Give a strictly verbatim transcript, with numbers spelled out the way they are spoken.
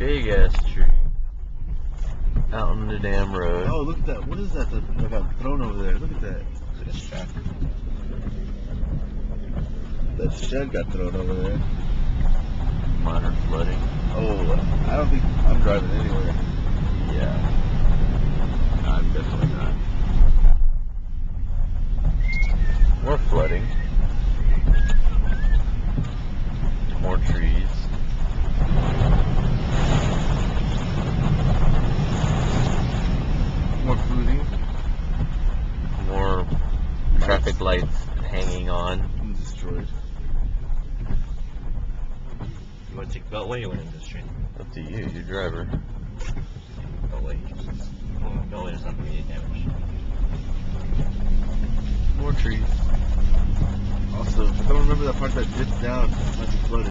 big ass tree out on the damn road. Oh, look at that. What is that that, that got thrown over there? Look at that. This traffic. That shed got thrown over there. Minor flooding. Oh, I don't think I'm driving anywhere. Yeah. I'm definitely not. More flooding. More trees. More flooding. More traffic lights hanging on. Destroyed. You want to take the beltway or want to this train? Up to you, your driver. Beltway. Well, beltway is not going to be any damage. More trees. Also, I don't remember that part that dips down. Might be flooded.